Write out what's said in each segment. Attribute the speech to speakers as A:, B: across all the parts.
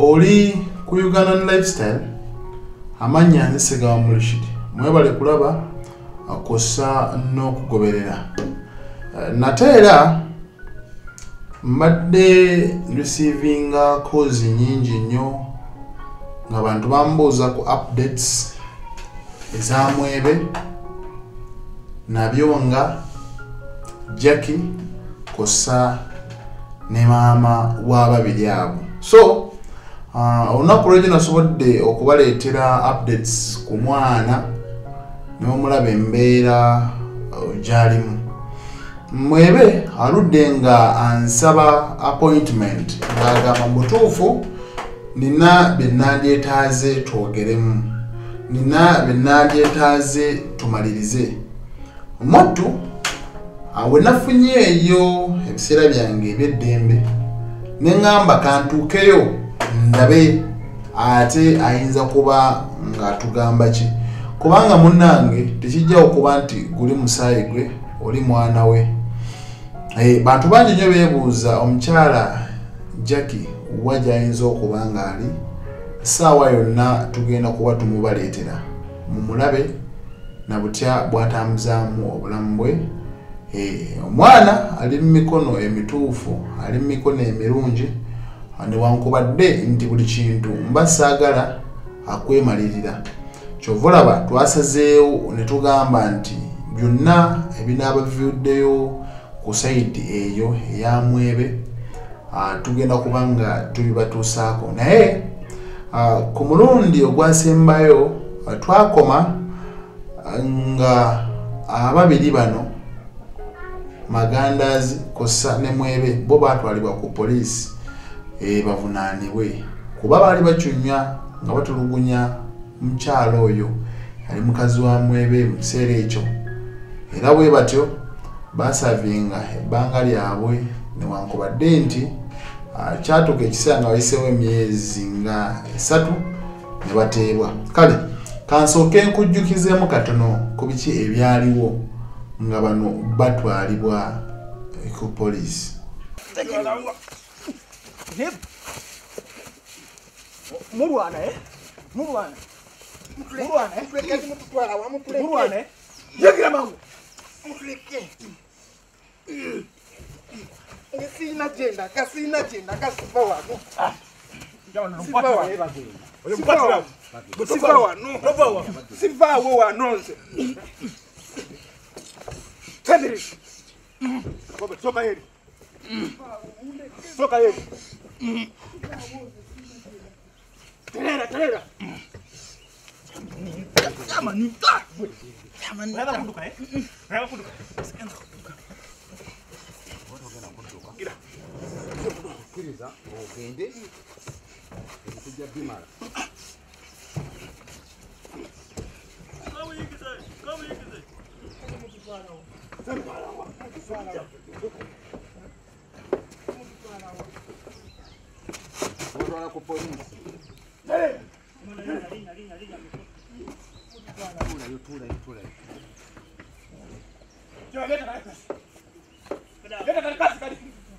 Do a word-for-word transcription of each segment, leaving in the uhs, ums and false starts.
A: oli ku Ugandan Lifestyle amanya nzisega wa Mulishidi mwebale kulaba akosa n'okugoberera nateera mbadde receiving calls nyingi nnyo ng'abantu bambuuza ku updates ezamwebe nabyo nga Jackie kosa ne maama w'ababiri abo. So uh, olunaku lw'ejo nasobodde okubaleetera updates ku mwana n'omulaba embeera uh, gy'alimu. Mwebe aludde nga ansaba appointment ng'agamba mutuufu nina bye nandyetaaze twogeremu, nina bye nandyetaaze tumalirize. Mottu awe nafunye eyo ebiseera byange eby'eddembe ne ngamba kantuukeyo ndabe ate ayinza kuba ng'atugamba ki, kubanga munnange tekijja okuba nti guli musaayi gwe oli mwana we. Hey, bantu bangi nnyo beebuuza omukyala Jackie wa gy'ayinza okuba ng'ali, essaawa yonna tugenda kuba tumubaleetera mumulabe na butya bw'atambuzaamu obulamu bwe. Omwana ali mu mikono emituufu, ali mu mikono emirungi, newankubadde nti buli kintu mba saagala akwemalirira. Kyova olaba twasazeewo ne tugamba nti byonna ebinaaba biviuddeyo ku sayidi eyo eya Mwebe tugenda kuba nga tubibatuusaako. Naye ku mulundi ogwasembayo twakoma nga ababiri bano Magandazi kosa ne Mwebe bo batwalibwa ku poliisi e bavunaanibwe kuba baali bacunya nga batulugunya mukyalo oyo ali mukazi wa Mwebe mu kiseera ekyo, era bwe batyo basavinga ebbanga lyabwe newankubadde nti kyatuuka ekiseera nga bayiseewo emyezi nga esatu ne bateebwa. Kale kansooke nkujjukizeemu katono ku biki ebyaliwo nga bano batwalibwa ku poliisi.
B: Murwana eh? Murwana. Murwana eh? Mutuleke mututwala wa mutuleke. Murwana eh? Yagira mangu. Mutuleke. Ngesina jenda, kasina jenda, kasifa wano. Ah. Jawana mpata wa eba genda. Oyo mpata wa. Sifa wano. Roba wa. Sifa wo wa nonse. Tenderi. Bobe soka yeri. Soka yeri. Terera, terera. Kama nika. Kama nika. Nada kunduka eh? Nada kunduka. Sikenda kunduka. Watu wagenda kunduka. Kila. Kiriza, ogende. Kujja bimara. Kama yikize, kama yikize. Sembala wa. Sembala wa. Watu wako polisi. Hey! Linga, linga, linga. Tula, yo tula, yo tula. Yo, leta karatasi. Leta karatasi kadi.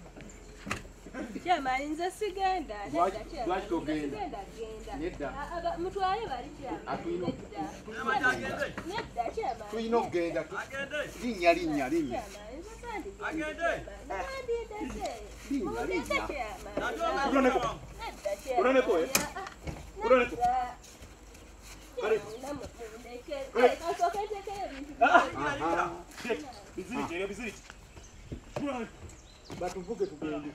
C: Chama inza sigenda, nenda chama.
B: Lwaki togenda?
C: Genda.
B: Nedda.
C: Aba mutwale bali chama.
B: Atuyino.
C: Nedda chama.
B: Tuyino genda. Agende. Linnya linnya linnya.
C: Agende. Linnya linnya.
B: Uroneko. Uroneko eh? Uroneko. Kare. Kare. Aha. Biziri chero biziri. Batuvuke tugende.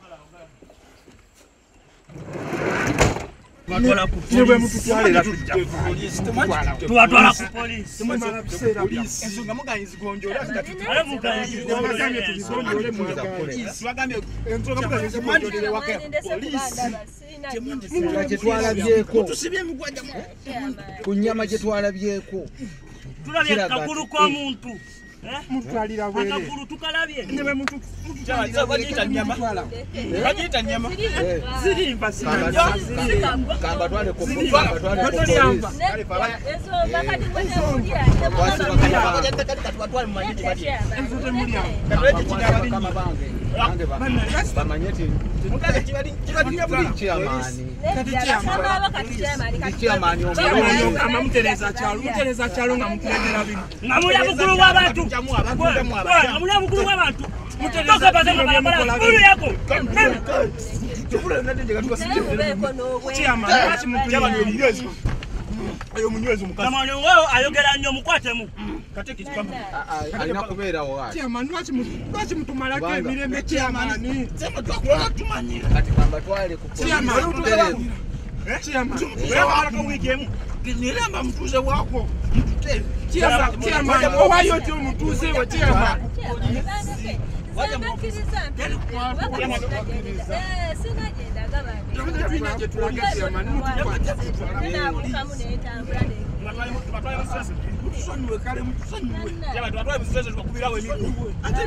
B: Twatwala ku polisi. Twatwala ku polisi. Tumara kusera polisi. Ensonga muganyi zigonjola zitatu. Ale muganyi zigonjola tuzigonjole mu polisi. Bagambye ensonga muganyi zigonjole waka polisi. Temundi
D: twalabyeko.
B: Tusibye mugwaja mu.
D: Kunyama je twalabyeko.
E: Tulabye kakulu kwa muntu.
B: Eh? Mutwalira bwere.
E: Akakulu tukalabye.
B: Ndebe muntu.
E: Cha bagita nyama. Bagita nyama. Ziri mbasi.
D: Kamba twale ko.
B: Kamba twale yamba.
C: Eso bakati kwenda kulia.
D: Wasi bakati twale mu manyiti badi.
B: Enzote muri yamba.
D: Katwete kinyama kama bange. bamanyeti mukale kibali kibali nyabuli chiamani chiamani
E: omulongo amamutereza kyalo mutereza kyalo nga mukuletera bino ngamula mukulu w'abantu ngamula mukulu w'abantu mutereza bazema barabara mulu yako tubule nadinje katuka sije chiamani wachi muntu yabani omunywezo ayo munywezo mukazi kama wao ayogera nnyo mukwatemu kate kikambu
D: alina kubeera wati
E: chiamani wachi wachi mutumalako emirembe chiamani sema twakola tumanyira
D: kati kwamba twale ku
E: chiamani chiamani wewe wako wigemu nilamba mtuze wako mtutele chiamani chiamani owayo ti mtuze wa chiamani waje mkiriza eh sina jenda gabani twina je tulage chiamani mutusonwe kale mutusonwe jaba twatwaye musese tukubira we mitu ate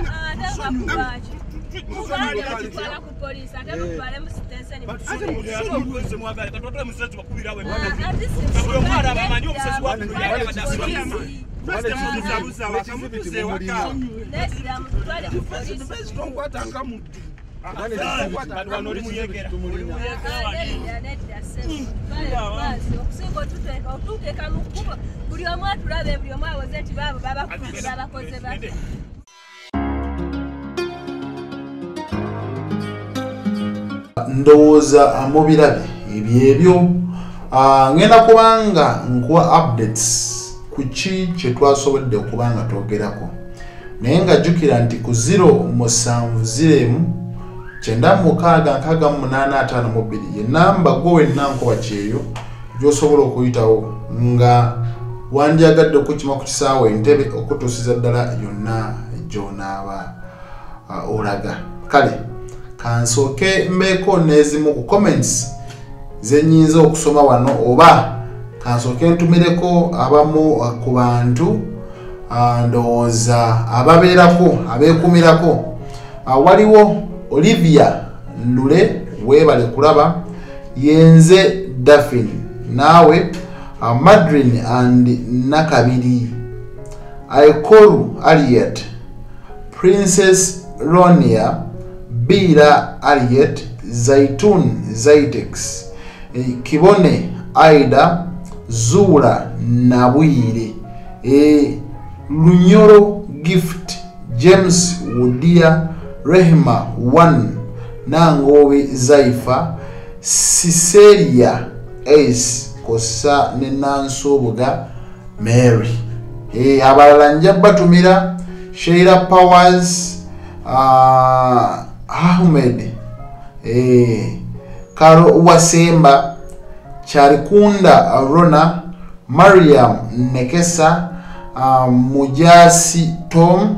E: ku police ate mutwale mu station ate mutuze mwagale twatwaye musese tukubira we mitu uyo mwana bamanyi omusese wa kuno yali badasi Basta mtuza buza wakamutuze waka nesira mutwale ku police basi tongwatanga mutu Bani disibiti wanori muyegera tumulina okusinga otuteeka otuteeka mu kkubo buli omu atulabe buli omu awoze nti baabo babakuze babakoze bate
A: ndowooza mubirabe ebyebyo ngenda kubanga nkuwa updates ku ki kye twasobodde okubanga twogerako naye nga jjukira nti ku zero musanvu ziremu Chenda mukaga nkaga munana atano mubiri ye namba gwe nanko bacheyo gyosobola okuyitawo nga wandyagadde okukima ku kisaawe entebe okutuusiza ddala yonna gy'onaaba uh, olaga kale kansooke mbeeko n'ezimu ku comments ze nnyinza okusoma wano oba kansooke ntumireko abamu uh, ku bantu uh, ndowooza ababeerako abeekumirako uh, waliwo Olivia Ndule webale kulaba yenze Daphne nawe uh, Madrin and Nakabiri Aikoru Aliet Princess Ronia Bira Aliet Zaitun Zaitex e, Kibone Aida Zura Nabwire e, Lunyoro Gift James Wodia Rehma one Nangowe Zaifa Siseria Ace Kosa Nenansobuga Mary e abalala njaba tumira Sheila Powers uh, Ahmed e Karo Wasemba Charikunda Rona Mariam Nekesa uh, Mujasi Tom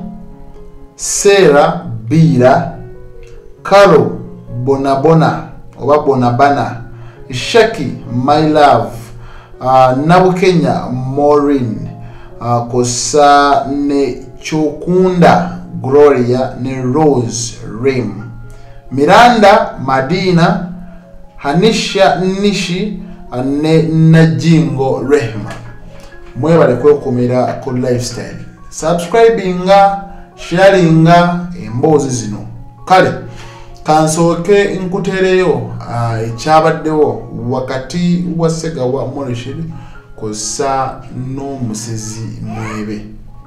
A: Sarah Bira Karo Bonabona oba Bonabana Shaki My Love uh, Nabukenya Maureen uh, Kosa ne Chokunda Gloria ne Rose Rim Miranda Madina Hanisha Nishi uh, ne Najingo Rehma mwebale kwekumira ku lifestyle subscribinga sharinga embozi zino kale kansooke nkutereyo ekyabaddewo wakati wa Ssegawa Morishiri kosa n'omusezi Mwebe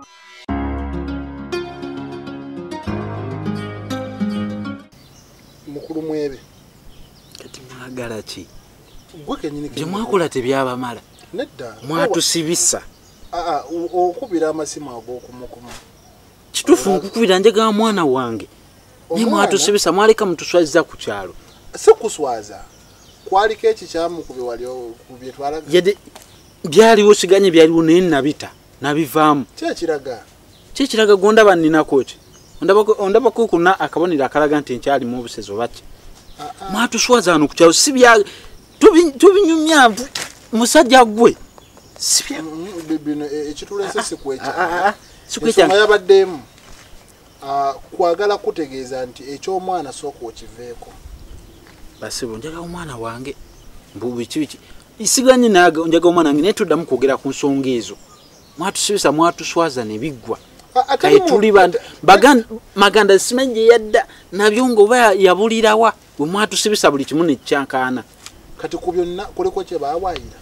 A: mukulu Mwebe
F: kati mwagala ki
A: gwe kenyini
F: gye mwakola tebyabamala
A: nedda
F: mwatusibisa
A: aa okubira amasimu ag'okumukumu
F: kitufu nkukubira njagala mwana wange naye mwatusibisa mwaleka mutuswaziza ku kyalo
A: si kuswaza kwaliko ekikyamu ku bye twalaga
F: yade byaliwo siganye byaliwo naye nabita nabivaamu
A: kyekiraga
F: kyekiraga gondaba nninako ki ondabako kuna akabonero akalaga nti nkyalimu obusezi obaki mwatuswaza wano ku kyalo si bya tubinyumya musajja gwe
A: bino ekitulese sikwekya yabaddemu kwagala kutegeeza nti eky'omwana sooka okiveeko
F: basibo njaga omwana wange mbu biki biki isiganye naga njaga omwana wange naye tuddamu kwogera ku nsonga ezo mwatusibisa mwatuswaza ne biggwa kaye tuli maganda simanyi gye yadda nabyo ng'oba yabulirawa bwe mwatusibisa buli kimu nekyankaana
A: kati ku byonna kuliko kye baawaayira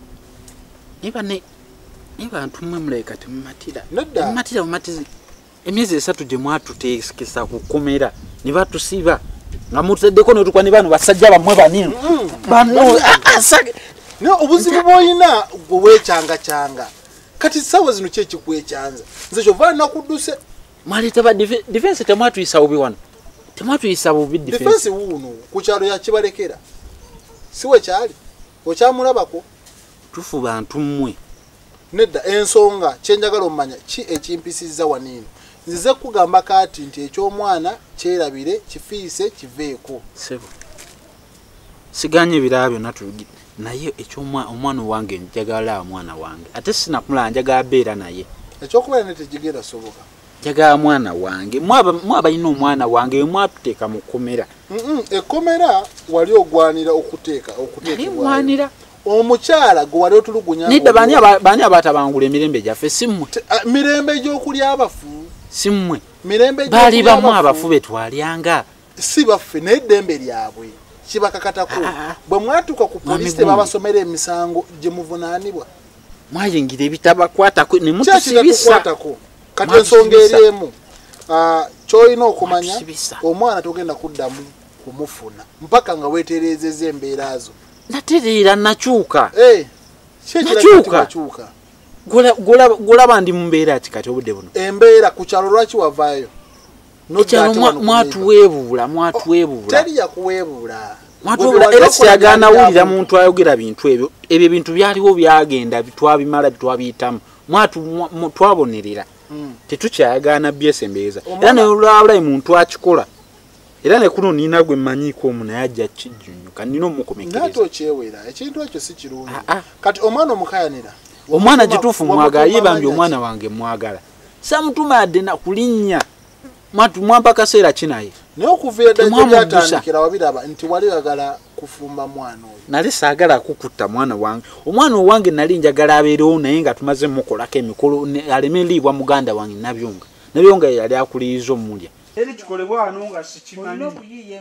F: niba ne bantu mmwe muleka temumatira
A: Nedda.
F: mumatira mumatizi emyezi esatu gye mwatuteekesa kukomera ne batusiba nga muteddeko notukwa ne bano basajja bamwe banini bano
A: naye obuzibu bw'olina gwe weekyanga-kyanga kati ssaawa zino ki ekikwekyanza nze kyova nakudduse
F: mwaleeta ba defense temwatuyisa bubi wano temwatuyisa bubi
A: defense wuuno ku kyalo yakibalekera si wekyali okyamulabako
F: tufu bantu mmwe
A: nedda ensonga kyenjagala omumanya ki ekimpisizza waniino nzize kugamba kati nti eky'omwana kyerabire kifiise kiveeko
F: sebo siganye ebiraba byonna tulugire naye ekyomwana wange njagala mwana wange ate sinakumulaba njagala beera naye
A: ekyokubeera ne tegigenda soboka
F: njagala mwana wange mwabalina omwana wange mwatuteeka mu kkomera
A: ekkomera wali ogwanira okuteeka
F: mwanira
A: omukyala gwe wali otulugunya
F: nedda baani abatabangula emirembe gyaffe simmwe
A: mirembe gy'okulya abafu
F: simmwe
A: mirembe
F: baali bamu abafu betwalyanga
A: si baffe naye eddembe lyabwe kibakakatako bwe mwatuuka ku poliisi tebabasomera emisango gye muvunaanibwa
F: mwayingira ebitabakwatako ne mutusibisa
A: kati ensonga eri emu ky'olina okumanya omwana togenda kuddamu kumufuna mpaka nga weetereezezza embeera zo
F: natereera nakyuka
A: nakyuka
F: golaba ndi mu mbeera ki kati obudde buno
A: embeera ku kyalo lwaki wavaayo
F: ekyalo mwatuweebuula mwatuweebuula
A: teri yakuweebuula
F: mwatuweebuula era siyagala nawulira muntu ayogera bintu ebyo ebyo ebintu byaliwo byagenda twabimala twabiyitamu twabonerera tetukyayagala nabyesa embeeza era nolwabulayi muntu akikola era ne kuno nina gwe mmanyiiko omu naye ajja kijjunyuka nina omukomekereza
A: naate okyewera ekintu ekyo si kirungi kati omwana omukayanira
F: omwana gituufu mwagala yebambye omwana wange mwagala samutuma yadde nakulinnya mwampa kaseera kinaye
A: naye okuviira ddala gyatandikira wabiraba nti wali oyagala kufumba mwana oyo
F: nali saagala kukutta mwana wange omwana owange nali njagala abeerewo naye nga tumaze mukolako emikolo aleme liibwa muganda wange nabyonga nabyonga yali akuliriza omulya eri kikolebwa wano nga sikimanyi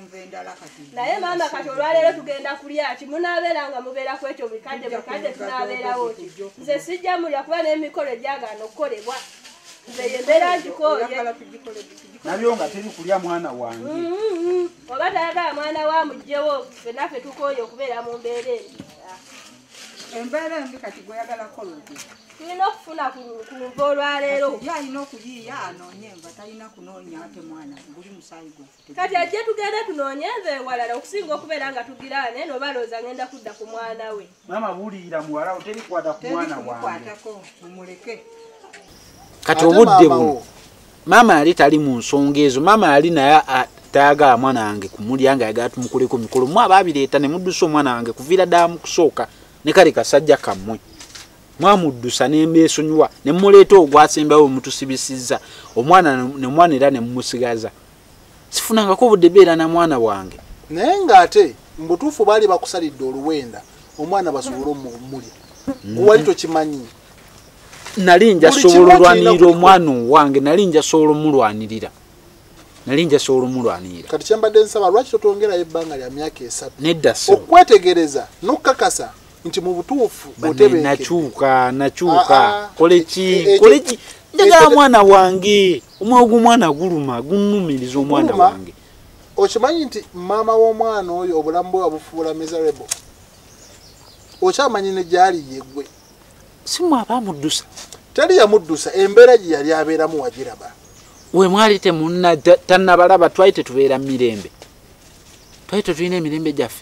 C: naye maama kati olwaleero tugenda kulya ki munaabeera nga mubeeraku ekyo bikadde bukadde tunaabeerawo ki nze sijja mulya kuba n'emikolo egyagaana okukolebwa nze yembeera ngikooye
F: nabyo nga teri kulya mwana wange
C: oba tayagala mwana wa mugjewo fenaffe tukooye okubeera mu mbeera embi
G: embeera embi kati gweyagala kola
C: tulina okufuna ku nva olwaleero
G: yalina okuyiiya anoonye enva talina kunoonya ate mwana guli musaayi gwaffe
C: kati ajje tugende tunoonye enva ewalala okusinga okubeera nga tugiraane nobalooza ngenda kudda ku mwana we
F: maama buliira muwala terikwata ku mwana wange
G: mumuleke
F: kati obudde buno maama yali tali mu nsonga ezo maama yali naye tayagala mwana wange kumulya nga yagala tumukoleko mikolo mwe abaabireeta ne muddusa omwana wange kuviira ddala mu kusooka ne kale kasajja kammwe mwamuddusa nembeesonyiwa ne muleeta ogwasembawo mutusibisizza omwana ne mwana era ne mumusigaza sifunangako obudde beera na mwana wange
A: naye ng'ate mu butuufu baali bakusalidde oluwenda omwana basobole omumulya wali tokimanyi
F: nali njasobola olwanirira omwana owange nali njasobola omulwanirira nali njasobola omulwanirira
A: kati kyembadde nsaba lwaki totongerayo ebbanga lya myaka esatu
F: nedda
A: okwetegereza n'okukakasa nti mu butuufu
F: nakyuka nakyuka koleki koleki njagala mwana wange omwogo mwana guluma gunnumiriza omwana wange
A: okimanyi nti maama w'omwana oyo obulamu bwe wabufuula miserable okyamanyi ne gyali yeggwe
F: simu abamuddusa
A: teri yamuddusa embeera gye yali abeeramu wagiraba
F: we mwali temunna tannabalaba twali tetubeera mirembe twali tetulina emirembe gyaffe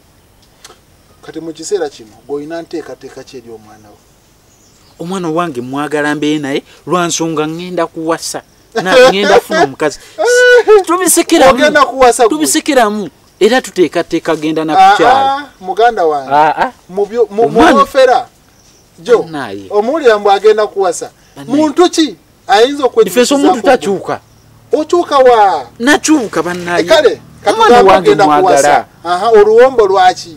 A: kati mu kiseera kino gweolina nteekateeka ki eri omwana we
F: omwana wange mwagala mbeere naye lwansonga ŋŋenda kuwasa ŋŋenda funa omukazi tubisekeramu tubisekeramu era tuteekateeka genda nakukyala
A: muganda wange mubyofera jo omuwulira mbw agenda kuwasa muntu ki ayinza
F: okwedifensa omuntu takyuka
A: okyuka wa
F: nakyuka bannaye
A: kale
F: omwana wange mwagala
A: oluwombo lwaki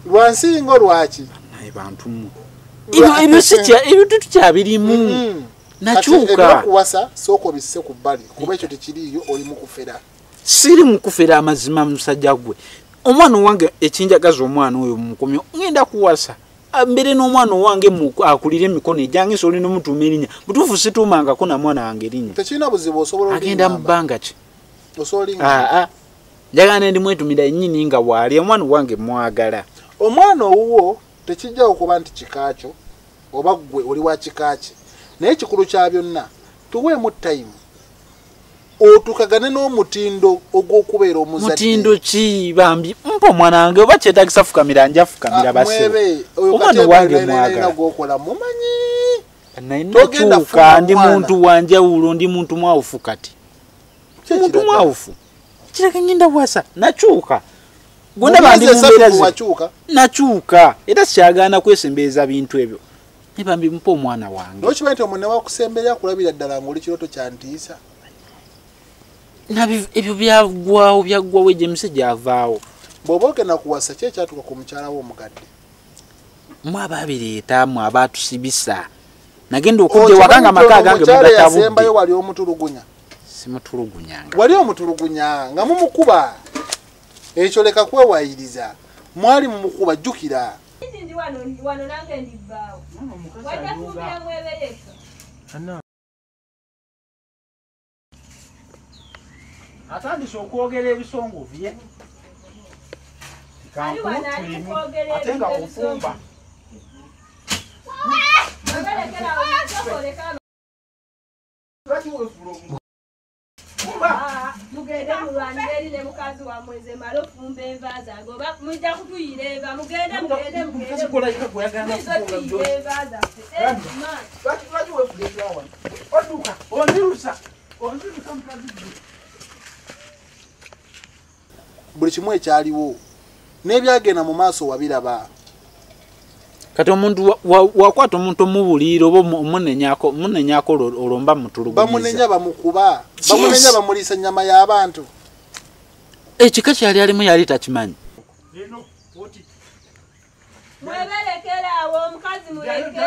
A: lwansingo lwaki
F: naye bantu mu ebyo ebyo si ebyo tukyabirimu nakyuka
A: kuwasa soko bisse ku bbali kuba ekyo tekiriyo oli mu kufera
F: siri mu kufera amazima musajja gwe omwana wange ekinjagaza omwana oyo mukomyo ngenda kuwasa mbere n'omwana wange akulira emikono ejange soli n'omutuuma erinnya mutuufu situumangako na mwana wange erinnya
A: tekirina buzibu osobola
F: agenda mu bbanga ki
A: osobola
F: njagala ndi mwetumira ennyini nga waali omwana wange mwagala
A: omwana owuwo tekijja okuba nti kikakyo oba gwe oli wa kikaki naye ekikulu kya byonna tuweemu time otukagane n'omutindo ogw'okubeera omuzadde
F: mutindo ki bambi mpa omwana wange oba kyetagisa fukamira nja fukamira basebe omwana wange mwagala
A: gwokola mumanyi
F: nainatuuka ndi muntu wanjawulo ndi muntu mwawufu kati muntu mwawufu kireka ngenda wasa nakyuka gonda bandi mumbeera nakyuka era sikyagaana kwesembereza bintu ebyo ne bambi mpa omwana wange
A: nokimanyi nti omwana wakusemberera kulabira ddala ng'oli kiroto kyantiisa
F: ebyo byaggwawo byaggwawo ejemise gyavaawo
A: bw'oba ogenda kuwasa ki ekyatuuka ku mukyala wo omugadde
F: mwe ababireeta mwe abaatusibisa nagenda okudda ewaka nga maka gange
A: mugatabudde wali omutulugunya
F: simutulugunyanga
A: wali omutulugunya nga mumukuba ekyo leka kwewayiriza mwali mumukuba jjukira
F: atandise okwogera ebisongovu bye ate nga ofumba
C: mugende mulwanire eri ne mukazi wa mweze mala ofumba enva zange oba mujja kutuyira enva mugende mugende mugende enva zaffe
F: oduka onzirusa onzirusa mukazi
A: buli kimu ekyaliwo n'ebyagenda mu maaso wabiraba
F: kati omuntu wakwata omuntu omubuliro oba omunenyako munenyako olomba mutulugumiza
A: bamunenya bamukuba bamunenya bamuliisa ennyama y'abantu
F: ekika kyali alimu yali takimanyi
C: mweberekera awo omukazi muleke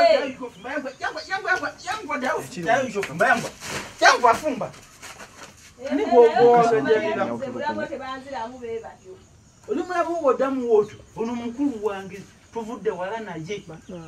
F: oli mulabu woddamu wotyo ono mukulu wange tuvudde wala naye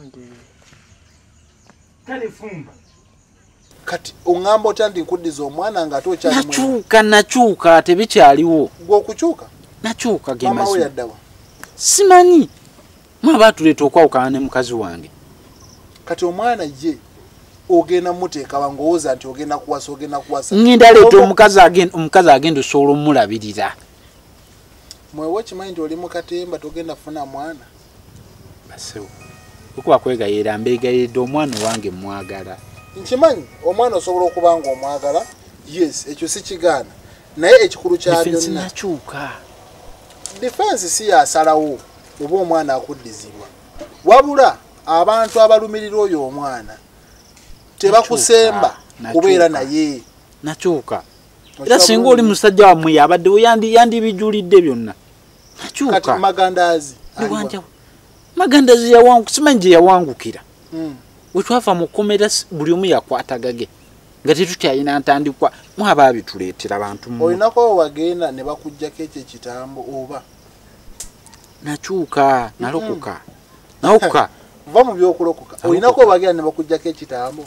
F: talefumba
A: kati oŋŋamba otya ndi nkuddiza omwana nga ate okyali
F: nakyuka nakyuka tebikyaliwo
A: gwe okukyuka
F: nakyuka
A: mama we yaddawa
F: simanyi mwaba tuleeta okwawukana ne mukazi wange
A: kati omwana ye ogenda muteeka wangowooza nti ogenda kuwasa ogenda kuwasa
F: ngenda leeta omukazi agenda omukazi agenda osobola omulabirira
A: mwewe okimanyi nti oli mu katemba togenda funa mwana
F: basewo okuba kwegayira mbeegayiridde omwana wange mwagala
A: nkimanyi omwana osobola okuba nga omwagala yes ekyo si kigaana naye ekikulu kya byonna
F: nakyuka
A: defense si yasalawo oba omwana akuddizibwa wabula abantu abalumirira oyo omwana tebakusemba kubeera naye
F: nakyuka era singa oli musajja wamwe yabaddewo yandibijulidde byonna nakyuka
A: kati magandazi
F: magandazi yawangu simanyi gye yawangukira wetwava mu kkomera buli omu yakwatagage nga tetukyayina ntandikwa mwaba abituleetera bantu
A: olinako wagenda ne bakuggyako ekyo ekitambo oba
F: nakyuka nalokoka nawoka
A: va mu byokulokoka olinako wagenda ne bakuggyako ekitambo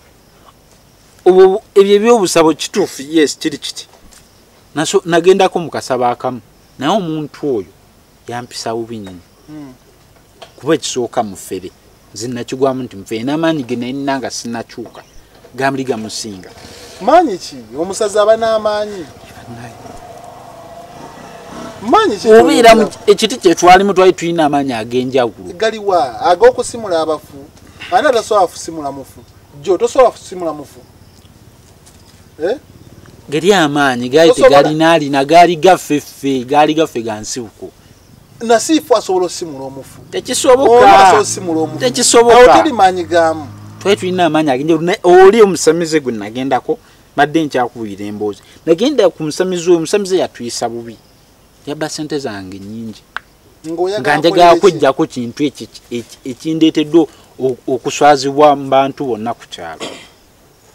F: obwo ebyo ebyobusabo kituufu yes kiri kiti nagendako mu kasaba akamu naye omuntu oyo yampisa bubi nnyo kuba ekisooka mufere nze nakigwamu nti mufere n'amaanyi ge nalina nga sinakyuka gambuli gamusinga
A: maanyi ki omusazi aba n'amaanyi maanyi ki
F: obeera ekiti kyetwalimu twali tulina amaanyi ag'enjawulo
A: galiwa ag'okusimula abafu ani atasobola kusimula mufu jo tosobola kusimula mufu
F: geri amaanyi gaali tegalina alina gaali gaffeffe gaali gaffe gansibuko
A: nasiifu asobola osimula omufu
F: tekisoboka tekisoboka
A: teri maanyi gamu
F: twali tulina amaanyi ag'enjawulo oli omusamize gwe nagendako badde nkyakubuyira emboozi nagenda ku musamize oyo omusamize yatuyisa bubi yabba sente zange nnyingi nga njagala kwejjako kintu ekindeeteddwa okuswazibwa mu bantu bonna ku kyalo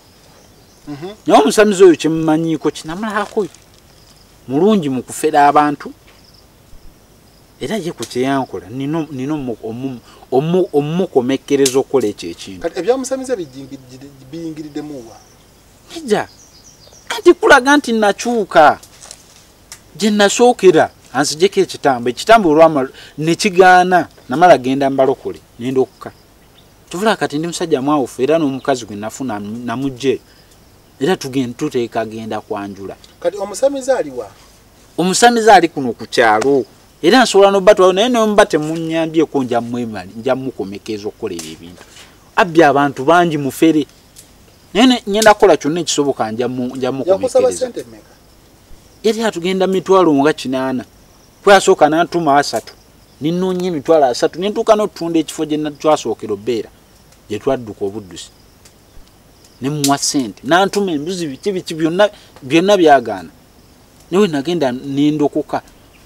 F: naye omusamizi oyo kyemumanyiiko kinamulako mulungi mu kufera abantu era ye ku kyeyankola nina omumukomekereza okukola ekyo ekintu
A: kati ebyamusamiza biyingiriddemu
F: ija anti kulaga nti nakyuka gye nasookera anzijeko ekitambo ekitambo olwama nekigaana namala genda mbalokole nenda okukka tuvula kati ndi musajja mwawufu era n'omukazi gwe nafuna namugje era tugenda tuteeka agenda kwanjula
A: kati omusamiza aliwa
F: omusamiza ali kuno ku kyalo era nsobola n'obbatwayo naye nomba temunnyambyeko nja mwemali nja mukomekeza okukolera ebintu abbye abantu bangi mufere naye ngenda kukola kyonna ekisoboka nja mukomekereza eri atugenda mitwalo nga kinaana twasooka n'antuma asatu ninoonya emitwalo asatu nentuuka n'otutunda ekifo gye twasookera obbeera gye twadduka obuddusi ne muwa ssente n'antuma embuzi biki biki byonna byonna byagaana newe nagenda nendokoka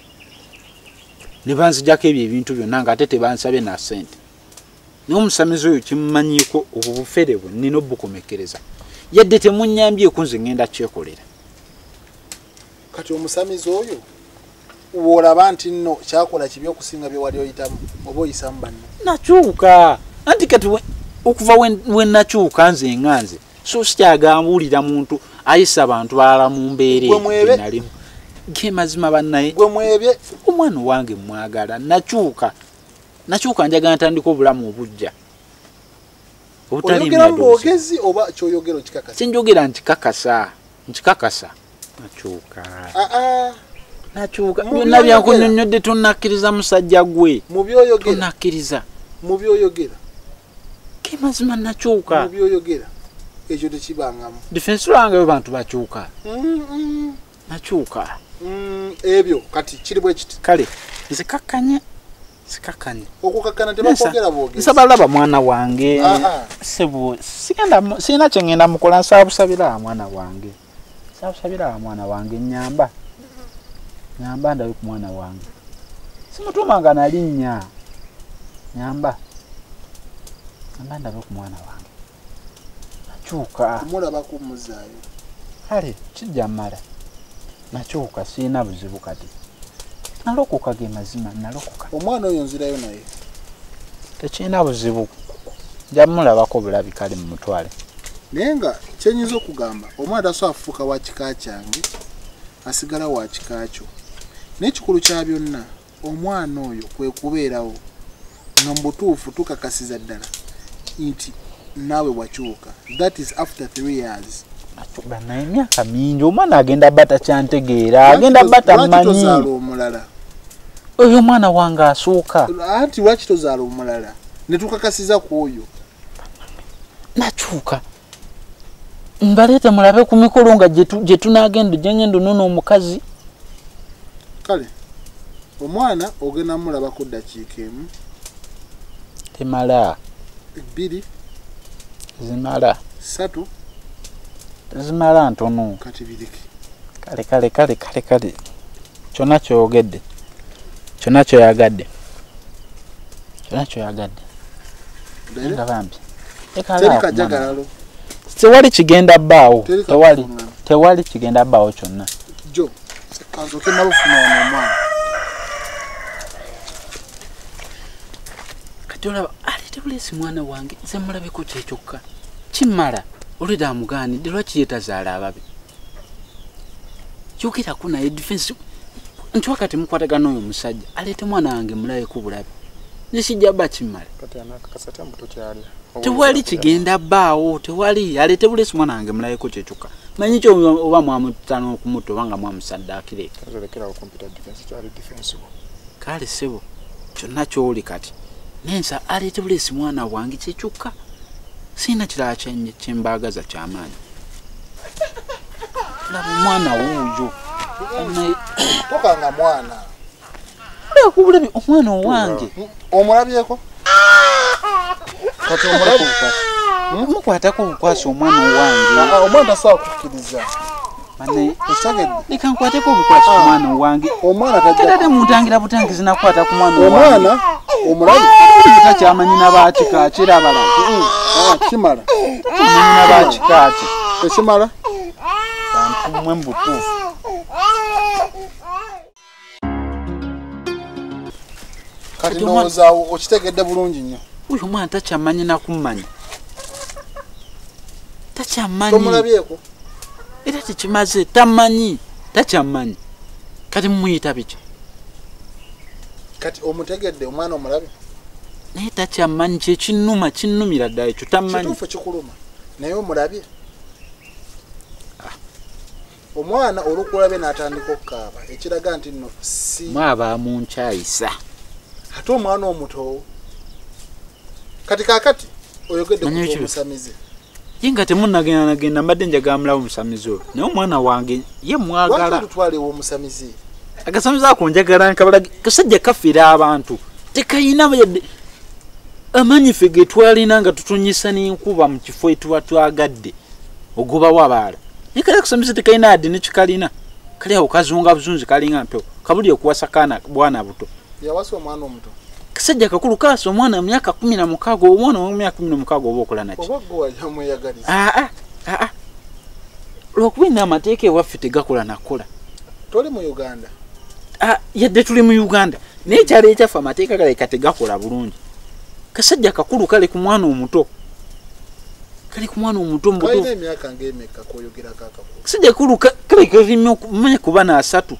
F: ne banzijako ebyo ebintu byonna ng'ate tebansabe na ssente naye omusamizi oyo kimumanyiiko obufere bwe nina obukomekereza yadde temunnyambyeko nze ngenda kyekolera
A: kati omusamizi oyo wolaba nti nno kyakola kibi okusinga bye wali oyitamu oba oyisamu banno
F: nakyuka anti kati okuva we nakyuka nze nganze so sikyagambulira muntu ayisa abantu balala mu mbeera nalimu gemazima bannaye
A: gwe mwebye
F: omwana wange mwagala nakyuka nakyuka njagala ntandika obulamu obujja
A: oyogera mbogezi oba kyoyogera nkikakasa
F: sinjogera nkikakasa nkikakasa nakyuka nakyuka byonna byankunyonnyodde tonnakkiriza musajja gwe
A: mu byoyogera
F: tonnakkiriza
A: mu byoyogera
F: kemazima nakyuka
A: mu byoyogera ekyo tekibangamu
F: difensi lwange bwe bantu bakyuka nakyuka
A: ebyo kati kiri bwe kiti
F: kale nze kakkanya sikakkanya
A: okukakkana tebakwogera bwogezi
F: nsabalaba mwana wange sebo sigenda sina kyengenda mukola nsabusabira mwana wange nsabusabira mwana wange nyamba nyamba ndawe ku mwana wange simutumanga nalinnya nyamba nyamba ndawe ku mwana wange nakyuka
A: mulaba kumuzaayo
F: kale kijja mala nakyuka sina buzibu kati nalokoka ge mazima nalokoka
A: omwana oyo nzirayo naye
F: tekina buzibu jamulabako bulabi kale mu mutwale
A: naye nga kyenyinza okugamba omwana taso afuuka wa kika kyange asigala wa kika kyo n'ekikulu kya byonna omwana oyo kwe kubeerawo nga mu butuufu tukakasiza ddala nti naawe wakyuka that is after three years
F: bana emyaka mingi omwana agenda bata kyantegeera agenda bata manyi
A: omulala
F: oyo omwana wange asooka
A: anti lwaki tozaala omulala ne tukakasiza ku oyo
F: nakyuka mbaleeta mulabe ku mikolo nga gye tunagenda gyengendo nono omukazi
A: kale omwana ogenda mulabako ddakiika emu
F: temala
A: ebbiri
F: zimala
A: satu
F: zimala ntono
A: kati biriki
F: kale kale kale kale kale kyonna kyoyogedde kyonna kyoyagadde kyonna kyoyagadde nga bambi
A: terikajagalalo
F: tewali kigenda bbaawo tewali tewali kigenda bbaawo kyonna
A: jo kanzoke nalufuna ono omwana
F: kati olaba alete bulesi mwana wange nze mulabeko kyekyokka kimala olweda amugaanidde lwaki yetazaala ababe kyogeraku naye defense nti wakati mukwatagana oyo omusajja aleete mwana wange mulabeko bulabe nekijja bba kimala tewali kigenda bbaawo tewali aleete bulesi mwana wange mulabeko kyekyokka manyi kyo oba mwamutano okumuta oba nga mwamusaddaakire kale sebo kyonna kyoli kati nensa aleete bulesi mwana wange kyekyokka sina kirala kyembaagaza kyamaanyi laba omwana wuuyo
A: tokanga mwana
F: lekubulabi omwana owange
A: omulabyeko kati omulabi
F: mukwatako obukwasi omwana owange
A: omwana tasobola kukkiriza
F: leka nkwateko obukwasi omwana owange era temuntangira butangizi nakwata ku mwana
A: omwana omulabi
F: takyamanyi nabakikaakira abalala
A: kimala
F: tamanyi nabakikaaki
A: Tekimala?
F: Kantumwe mbutuufu.
A: Kati ndowooza okitegedde bulungi nnyo.
F: Uyu mwana takyamanyi nakumanya. Takyamanyi.
A: Tomulabyeko?
F: Era tekimaze tamanyi. Takyamanyi. Kati mumuyita biki?
A: Kati omutegedde omwana omulabe?
F: Naye takyamanyi kyekinnuma kinnumira ddala ekyo tamanyi.
A: Kituufu kikuluma naye omulabye? Omwana olw'okulabye n'atandika okukaaba ekiraga nti nno si
F: mwaba munkyayisa.
A: Ate omwana omuto kati kaakati oyogedde ku omusamize.
F: Ye nga temunnagenda nagenda mbadde njagamulawo omusamize oyo. Naye omwana wange ye mwagala.
A: Lwaki olutwalewo omusamize?
F: Agasamize ako njagala nkabala kasajja kafiira abantu. Tekayina yadde amanyi ffe ge twalina nga tutunyisa n'enkuba mu kifo etuba twagadde ogobawo abaala. Naye kale akasamize tekayina adde nekikalina. Kali awo kazunga buzunzi kalinga mpewo. Kabuli okuwasa kaana bwana buto.
A: Yawasa omwana omuto.
F: Kasajja kakulu kaasa omwana mu myaka kumi na mukaaga omwana mu myaka kumi na mukaaga oba okola naki?
A: Oba gwe wali omweyagaliza.
F: Ah ah ah. Lw'okuba ina amateeka ewaffe tegakola nakola.
A: Toli mu Uganda?
F: Ah, yadde tuli mu Uganda. Naye kyali ekyaffe amateeka galeka tegakola bulungi. Kasajja kakulu kale ku mwana omuto. Kale ku mwana omuto mbuto.
A: Kalina emyaka ng'emeka kw'oyogera kakakulu.
F: Kasajja kakulu kale kalina okumanya kuba na asatu.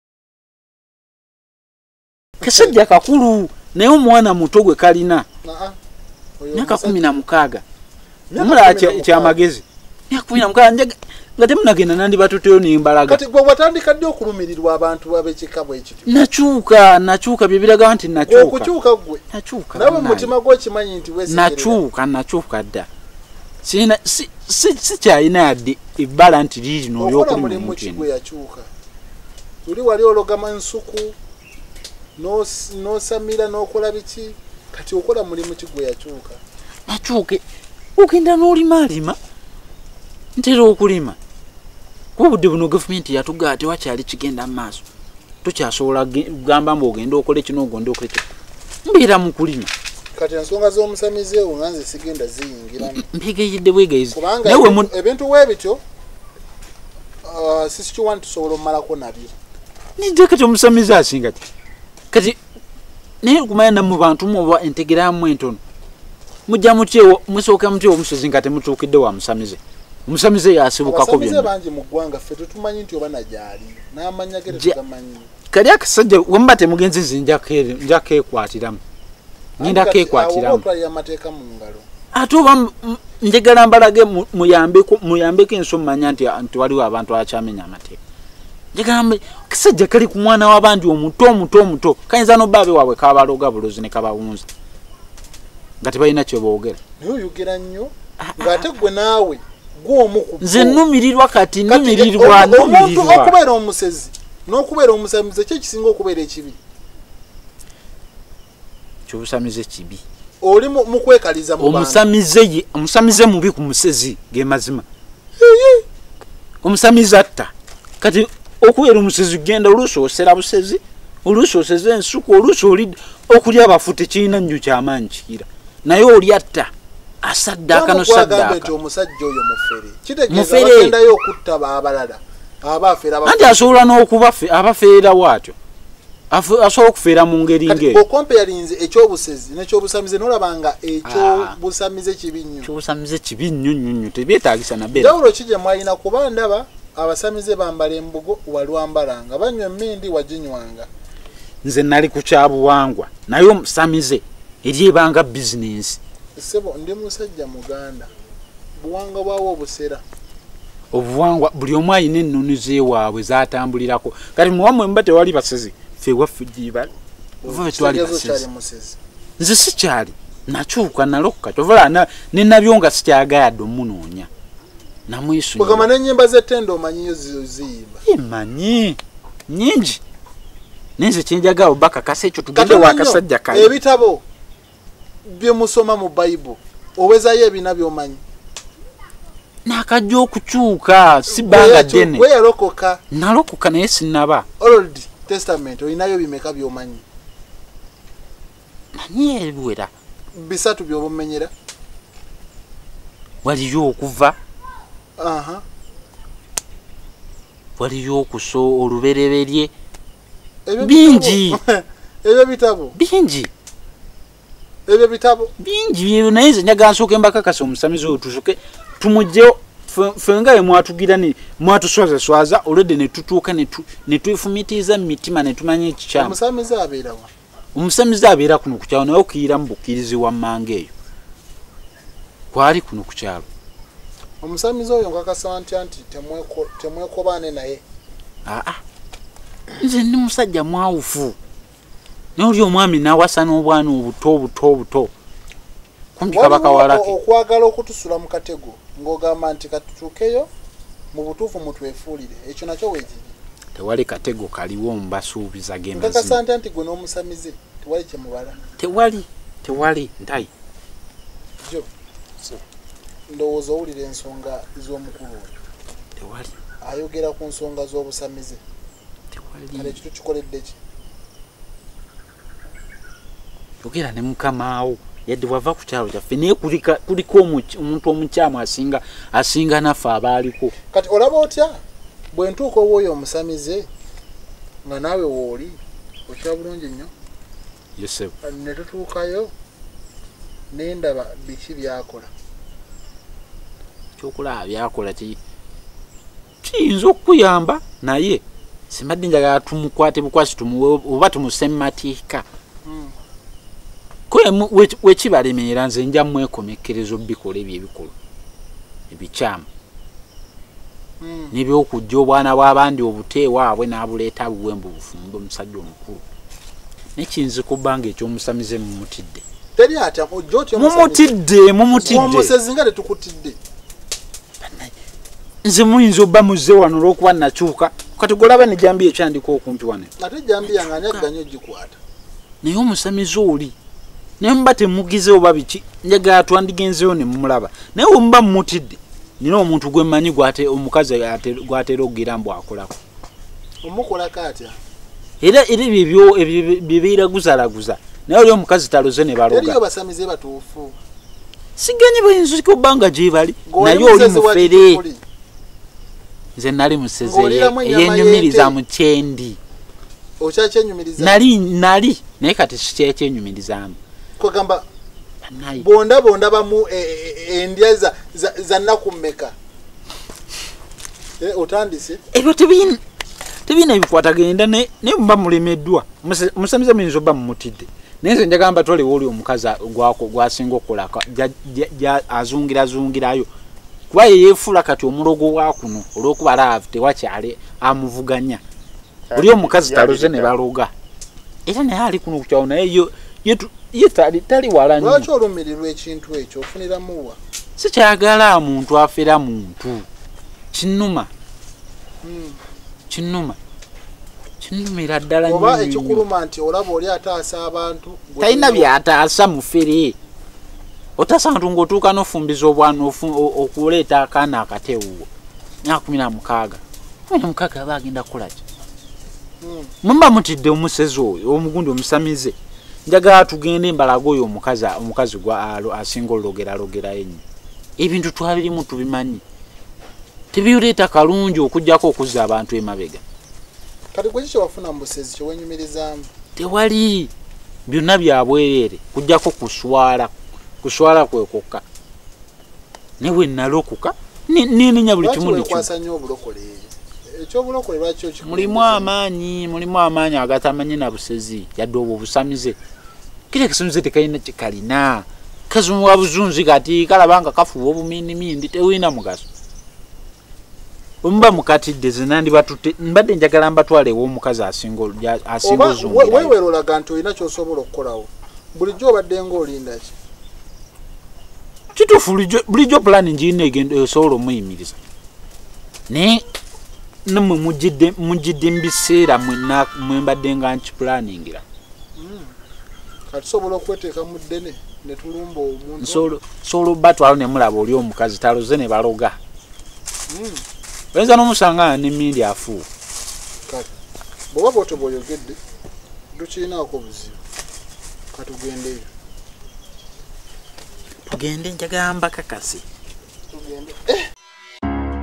F: Kasajja kakulu naye omwana muto gwe kalina.
A: Naa.
F: Myaka kumi na mukaaga. Omulala kyamagezi. Myaka kumi na mukaaga nga temunagenda nandi batuteyo nembalaga.
A: Kati gwe watandika ddi okulumirirwa abantu ab'ekika bwe ekityo?
F: Nakyuka, nakyuka bye biraga nti nakyuka.
A: Okukyuka gwe?
F: Nakyuka.
A: Nawe mu mutima gwo kimanyi nti weesekerera?
F: Nakyuka, nakyuka dda. Sina si si si kyalina yadde ebbala nti liri n'olyokulima
A: okola mulimu ki gwe yakyuka? Luli wali ologama nsuku n'osamira n'okola biki? Kati okola mulimu ki gwe yakyuka?
F: Nakyuke ogenda n'olima alima ntera okulima. Kuba budde buno gavumenti yatugaa tewakyali kigenda mu maaso. Tokyasobola kugamba mbu ogenda okole kino ogenda okole kino. Mbeera mu kulima.
A: Kati ensonga z'omusamize nga nze sigenda ziyingiramu.
F: Mbegeyidde bwegeyizi.
A: Kubanga ebintu weebityo sisikiwa nti tusobola omumalako nabyo.
F: Nijja kati omusamize asinga ki? Kati naye kumanya namu bantu muba entegeramu entono. Mujja mutyewo musooka mutyewo omusozi nga temutuukidde wa musamize. Omusamize yasibukako byonna.
A: Abasamize bangi mu ggwanga ffe tetumanyi nti oba nagyali n'amanya ge tetugamanyi.
F: Kali akasajja wemba temugenzi nze nja keekwatiramu. Ngenda keekwatiramu. Ate oba njagala mbalage muyambeko muyambeko ensonga manya nti nti waliwo abantu abakyamenya amateeka. Njagala akasajja kali ku mwana w'abandi omuto omuto omuto kayinza n'obaabe waabwe kabaloga bulozi ne kabawunza. Nga tebalina kye boogera.
A: Naye oyogera nnyo ng'ate gwe naawe gw'omu
F: nze nnumirirwa kati nnumirirwa nnumirirwa.
A: Okubeera omusezi n'okubeera omusamize kye kisinga okubeera ekibi.
F: Kyobusamize kibi.
A: Oli mu kwekaliza mu bantu.
F: Omusamize ye omusamize mubi ku musezi ge mazima. Omusamize atta. Kati okubeera omusezi genda oluusi osera busezi oluusi oseze ensuku oluusi oli okulya abafu tekirina nnyo kyamaanyi kikira. Naye oli atta asaddaaka n'osaddaaka.
A: Nti omusajja oyo mufere kitegeeza bagendayo okutta abalala abafeera
F: anti asobola n'okuba abafeera bw'atyo asobola okufeera mu ngeri ngeri.
A: Okompeyalinze ekyobusezi n'ekyobusamize n'olabanga ekyobusamize kibi nnyo.
F: Ekyobusamize kibi nnyo nnyo nnyo tebyetaagisa na beera.
A: Njawulo ki gye mwalina kuba ndaba abasamize bambala embugo walwambalanga banywa emmindi waginywanga.
F: Nze nali ku kyabuwangwa naye omusamize eri ebanga bizinensi.
A: Sebo ndi musajja Muganda buwanga bwawo obusera.
F: Obuwangwa buli omu ayina ennoni zeewaabwe zatambulirako. Kati muwamwe mba tewali basezi ffe waffe gibali. Ova twali basezi. Nze sikyali nakyuka naloka tovala ne nabyo nga sikyagayadde omunoonya. Namwisu.
A: Bugama n'ennyimba z'ettendo omanyiyo ziyimba.
F: Imanyi nyingi. Nenze kyenjaga obaka kase ekyo tugende wakasajja kale.
A: Ebitabo bye musoma mu Bible owezayo ebina by'omanyi.
F: Nakajja okukyuka si banga ddene.
A: We yalokoka.
F: Nalokoka naye sinnaba.
A: Old Testament olinayo bimeka by'omanyi.
F: Manyi ebiwera.
A: Bisatu by'obumenyera.
F: Waliyo okuva
A: aha
F: waliyo okuso olubereberye
A: Ebyo
F: bingi
A: bitabo. Ebyo bitabo
F: bingi
A: ebyo bitabo
F: bingi naye nze njaga nsooke mbakakasa omusamizi oyo tusoke tumugjeyo ffe nga mwatugira ni mwatuswaza swaza olwedde ne tutuuka ne twefumitiza mu mitima ne tumanya ekikyamu
A: omusamizi abeera wa
F: omusamizi abeera kuno ku kyalo naye okiyira mu bukkirizi wa mmanga eyo kwali kuno ku kyalo
A: omusamizi oyo nkakasa ntya nti temwekobaane naye
F: aa nze ndi musajja mwawufu naye oli omwami nawasa n'obwana obuto obuto obuto kumpi kabaka walake
A: okwagala okutusula mu katego ng'ogamba nti katutuukeyo mu butuufu mutwefuulire ekyo nakyo weekiri
F: tewali katego kaliwo mbasuubiza genda
A: nkakasa ntya nti gwe n'omusamizi tewali kye mubala
F: tewali tewali ntayi
A: jo ndowooza owulira ensonga z'omukulu oyo
F: tewali
A: ayogera ku nsonga z'obusamize kale
F: tewali
A: ekyo tukikoledde ki
F: yogera ne mukamaawo yadde wava ku kyalo kyaffe naye kuliko omuntu omukyamu asinga asinga naffe abaaliko
A: kati olaba otya bwe ntuuka ow'oyo omusamize nga naawe wooli okya bulungi nnyo
F: yosebo
A: ne tutuukayo nendaba biki byakola
F: kyokulaba byakola kiyinza okukuyamba naye simbadde njagala tumukwate bukwasi tumuwe oba tumuse mu mateeka wekibalemeera nze nja mwekomekkerezo bikola ebyo ebikolo ebikyamu nebyokujja obwana bw'abandi obuteewaabwe n'abuleeta buwembu bufumbe omusajja omukulu nekiyinza kubbanga ekyomusamize mumutidde
A: teri atya ojja otya
F: mumutidde mumutidde
A: omusezi nga tetukutidde
F: nze muyinza obba muzze wano olw'okuba nakyuka kati golaba ne jambi ekyandika okumpi wano
A: ate jambi yange ani agganya ogikwata
F: naye omusamize oli naye muba temugize oba biki njagala twandigenzeyo ne mumulaba naye wemuba mumutidde nina omuntu gwe mmanyi omukazi gw'ateera okugira mbu akolako
A: omukolako atya
F: era era ebyo byebeiraguzalaguza naye oli omukazi taloze ne baloga
A: eriyo basamize batuufu
F: sigenyi bayinza obbanga gye bali naye oli mufere nze nali museze yenyumiriza mu kyendi
A: okyakyenyumiriza
F: nali nali naye kati sikyekyenyumirizaamu
A: kwegamba bonda bonda bamu endya za nnaku mmeka otandise
F: ebyo tebiina ebikwatagenda naye muba mulemeddwa musamize muyinza obba mumutidde naye nze njagamba batwalewo oli omukazi gwasinga okukolako azungirazungirayo kuba yeyefuula kati omulogo wa kuno olw'okuba laavu tewakyali amuvuganya oli omukazi taloze ne baloga era naye ali kuno ku kyawo naye ye tali wala nnyo
A: lwaki olumirirwa ekintu ekyo ofuniramu wa
F: sikyagala muntu afera muntu kinnuma kinnuma kinnumira ddala nnyo
A: oba ekikuluma nti olaba oli ataasa abantu
F: talina byataasa mufere otasa ntu ng'otuuka n'ofumbiza obwana okuleeta akaana akateewuwo myaka kumi na mukaaga kumi na mukaaga aba agenda kukolaki muba mutidde omusezi oyo omugundi omusamize njagala tugende embalaga oyo omukazi omukazi asinga ologeralogerayo ennyo ebintu twabirimu tubimanyi tebiuleeta kalungi okugjako okuzza abantu emabega
A: kati gwe kiki wafuna mu busezi kyewenyumirizaamu
F: tewali byonna byabwereere kujjako kuswala kuswala kwekokka ne bwe nalokuka nininya buli kimu
A: nekwasa nnyo obulokole ekyobulokole lwaki okikuba
F: mulimu amaanyi mulimu amaanyi agatamanyi na busezi yadde obwo busamize kiri ekisamize tekalina kikalina kazimu wa buzunzi kati kalabanga kafuba obuminimindi tewina mugaso omuba mukatidde zinandi batute mbadde njagala mbatwalewo omukazi asinga asinga ozungira
A: wewe olaga nti olina kyosobola okukolawo bulijjo obadde ng'olinda ki
F: kituufu bulijjo pulani njirina egenda esobola omuyimiriza naye nemwe mujjidde mu biseera mwe mbadde nga nkipulaningira
A: kati sobola okweteeka mu ddene ne tulumba omuntu
F: sobola obbatwalo ne mulaba oli omukazi taloze ne baloga oyinza n'omusanga n'emmindi afuuwa
A: kati bw'oba bw'otyo bw'oyogedde tukirinaako buzibu katugendeyo
F: tugende njagamba kakasi
A: tugende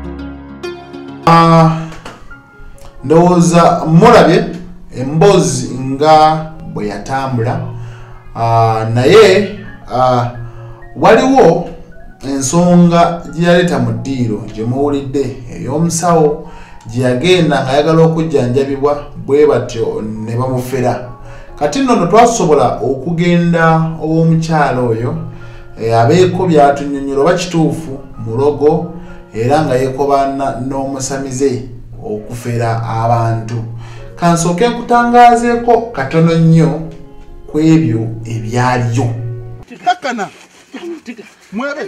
A: ndowooza mulabye emboozi nga bwe yatambula naye waliwo ensonga gye yaleeta mu ddiiro gye muwulidde ey'omusawo gye yagenda ng'ayagala okujjanjabibwa bwe batyo ne bamufera. Kati nno twasobola okugenda ow'omukyala oyo abeeko byatunyonnyola oba kituufu mulogo era nga yeekobana n'omusamize okufera abantu. Kansooke nkutangaazeeko katono nnyo ku ebyo ebyaliyo.
B: Kakkana mwebe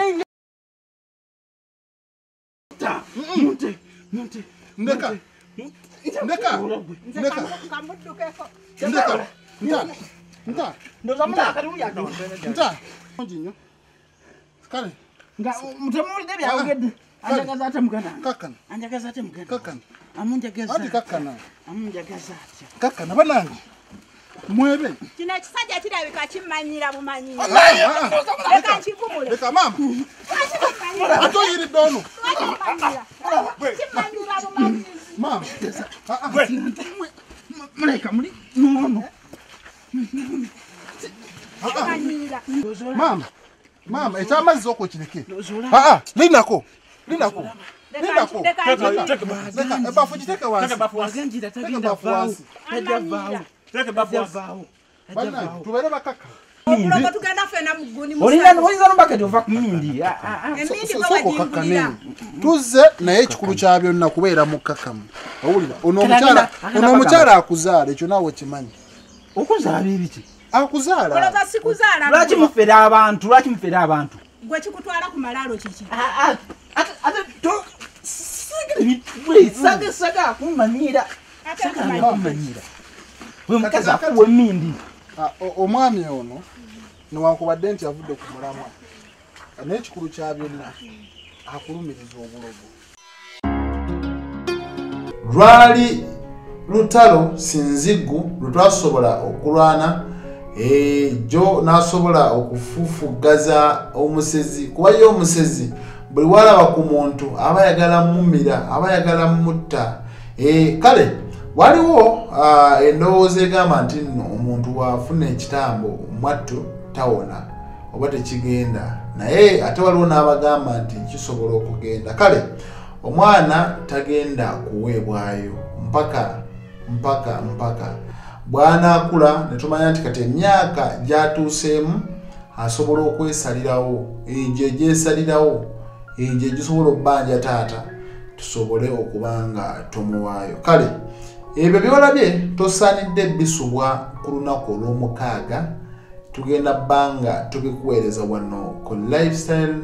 B: ndeka ndeka ndeka ndeka nta nta
E: Ndoza muna kali uya ndo.
B: nta njinyo kale
E: Nga mutemuli debi awugedde. Anjagaza ate mugana.
B: kakkana
E: Anjagaza ate mugana.
B: kakkana
E: Amunjagaza.
B: ati kakkana
E: Amunjagaza ate.
B: kakkana banange mwebe
G: kino ekisajja kirabika kimanyira bumanyi
B: Ah, ah, ah.
G: leka nkivumule
B: leka mama ato yiri dono
G: kimanyira bumanyi
B: mama Ah, ah.
E: Muleka muli nono.
G: kimanyira
B: mama mama ekyamazzi okwo kireke aa linako linako linako leka ebafu kiteke wansi
E: Wagenjira
B: teka
E: tagenda
B: bafu
E: vaawo.
B: wansi
E: Tajja vaawo.
D: Teke bafu
E: Tajja
D: wasi.
E: vaawo.
B: bannange tubeere bakaka
G: obulogo tugenda fena muguni
E: Olina olina nombaketi ova ku mindi. Ah ah.
G: emindi
B: soko
G: gwe
B: kakkane
G: wajingulira
B: tuzze naye ekikulu kya byonna kubeera mu kkakamu owulira ono
E: Kale
B: omukyala
E: agenda- agenda
B: ono
E: bagamba.
B: omukyala akuzaala ekyo naawe kimanyi
E: Okuzaala ebiki?
B: akuzaala
G: ologa sikuzaala
E: Lwaki mufera abantu? Lwaki mufera abantu?
G: gwe kikutwala ku malaalo kiki
E: Ah ah. Ate ate to sagire bitwe saga saga kumanyira.
G: ate
E: Saga
G: kumanyi
E: kumanyira. We mukazi akuwe mindi.
B: Ah, o- omwami ono newankubadde nti avudde ku mulamwa naye ekikulu kya byonna akulumiriza obulogo
A: Lwali lutalo sinzigu lutwasobola okulwana jo nasobola okufufugaza omusezi kuba yo omusezi buli walaba ku muntu aba yagala mumira aba yagala mutta e kale waliwo endowooza egamba nti nno omuntu waafuna ekitambo mwattu tawona oba tekigenda naye ate waliwo n'abagamba nti kisobola okugenda kale omwana tagenda kuweebwayo mpaka mpaka mpaka bw'anaakula ne tumanya nti kati emyaka gyatuuseemu asobola okwesalirawo egyo egyesalirawo egyo egisobola obbanja taata tusobole okuba nga tumuwaayo kale ebyo byolabye tosaanidde bisubwa ku lunaku olw'omukaaga tugenda bbanga tubikuweereza wano ku lifestyle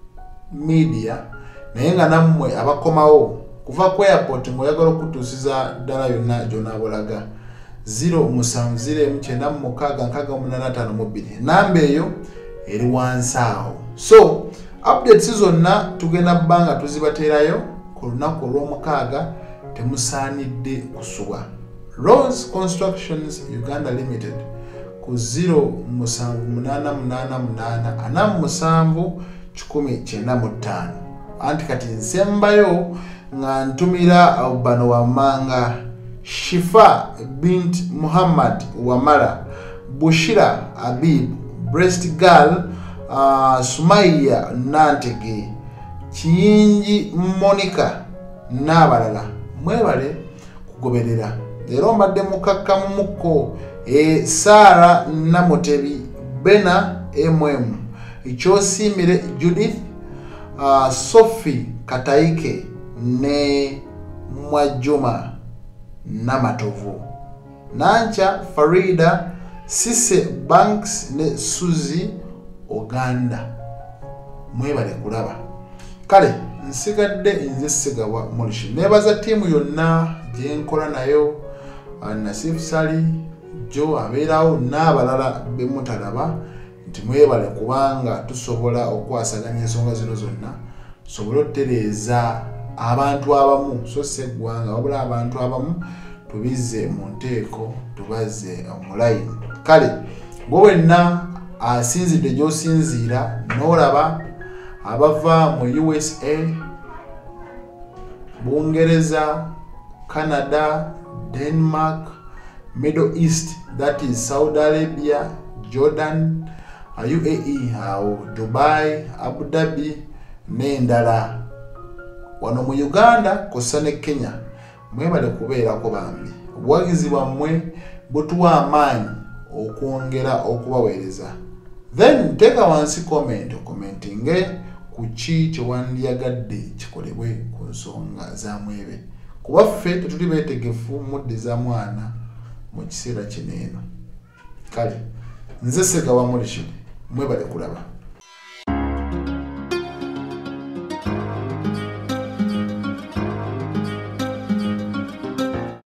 A: media naye nga nammwe abakomawo kuva ku airport ng'oyagala okutuusiza ddala yonna gy'onaabulaga zero musanvu zero emu kyenda mukaaga nkaaga munaana ttaano mu bbiri namba eyo eri wansi awo so updates zonna tugenda bbanga tuzibateerayo ku lunaku olw'omukaaga temusaanidde kusubwa Rose Constructions Uganda Limited ku zero musanvu munaana munaana munaana ana musanvu kikumi kyenda mu ttaano anti kati nsembayo nga ntumira bano wammanga Shifa bint Muhammad Wamara Bushira Habib Breast Girl uh, Sumaya Nantege Kiyingi Monica n'abalala mwebale kugoberera leero mbadde mukakkamu mukko e Sara Namutebi Bena mm Ekyosimire Judith uh, Sophie Kataike ne Mwajuma Namatovu Nancha Farida Sise Banks ne Suzy Oganda mwebale kulaba kale nsigadde nze Sigawa Molishi nebaza tiimu yonna gye nkola nayo Nasif Sali jo abeerawo n'abalala be mutalaba nti mwebale kubanga tusobola okwasaganya ensonga zino zonna tusobole okutereeza abantu abamu so si eggwanga wabula abantu abamu tubize mu nteeko tubaze omulayini kale gwe wenna asinzidde gy'osinziira n'olaba abava mu U S A Bungereza, Canada, Denmark, Middle East, that is Saudi Arabia, Jordan, U A E, Dubai, Abu Dhabi, n'endala. Wano mu Uganda kosa ne Kenya mwebale kubeerako bambi. Obuwagizi bwammwe butuwa amaanyi okwongera okubaweereza. Then teka wansi comment commentinge ku ki kyewandiyagadde kikolebwe ku nsonga za Mwebe. Kuba ffe tetuli beetegefu mudde za mwana mu kiseera kino eno. Kale nze Ssegawa Mulishuli mwebale kulaba.